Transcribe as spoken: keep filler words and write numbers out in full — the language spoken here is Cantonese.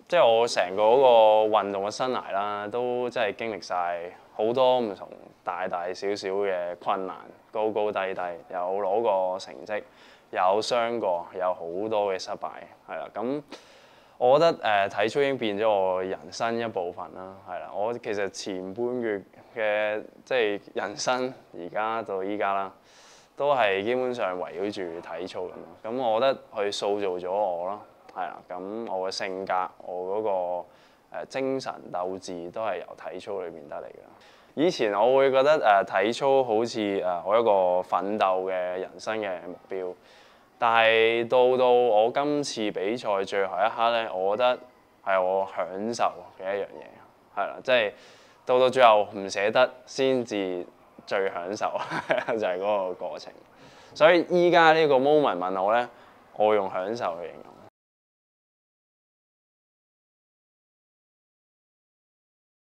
即係我成個嗰個運動嘅生涯啦，都真係經歷晒好多唔同大大小小嘅困難，高高低低，有攞過成績，有傷過，有好多嘅失敗，係啦。咁我覺得誒、呃、體操已經變咗我人生一部分啦，係啦。我其實前半月嘅即係人生，而家到依家啦，都係基本上圍繞住體操咁咯。咁我覺得佢塑造咗我咯。係啦，咁我嘅性格，我嗰個誒精神鬥志都係由體操裏面得嚟嘅。以前我會覺得誒體操好似誒我一個奮鬥嘅人生嘅目標，但係到到我今次比賽最後一刻咧，我覺得係我享受嘅一樣嘢，係啦，即係到到最後唔捨得先至最享受，就係嗰個過程。所以依家呢個 moment 問我咧，我會用享受去形容。